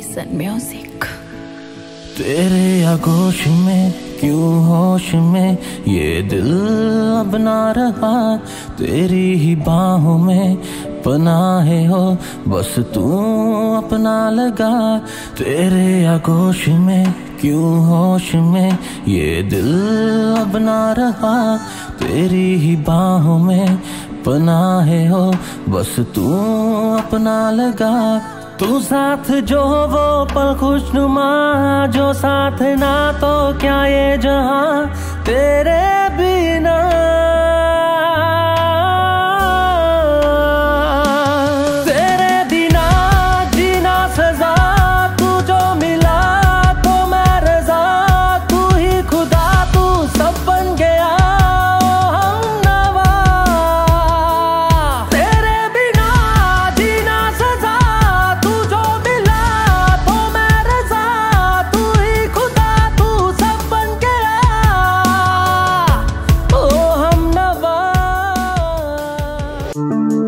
Sun Music। तेरे आगोश में क्यों होश में ये दिल अब ना रहा, तेरी ही बाहों में पनाहे हो बस तू अपना लगा। तेरे आगोश में क्यों होश में ये दिल अब ना रहा, तेरी ही बाहों में पनाहे हो बस तू अपना लगा। तू साथ जो वो पल खुशनुमा, जो साथ ना तो क्या ये जहां तेरे बिना। तेरे बिना जीना सजा, तू जो मिला तो मैं रजा। तू ही खुदा तू सब बन गया हमनवा। तेरे बिना जीना सजा, तू जो मिला तो मैं रजा। तू ही खुदा तू सब बन गया ओ हमनवा।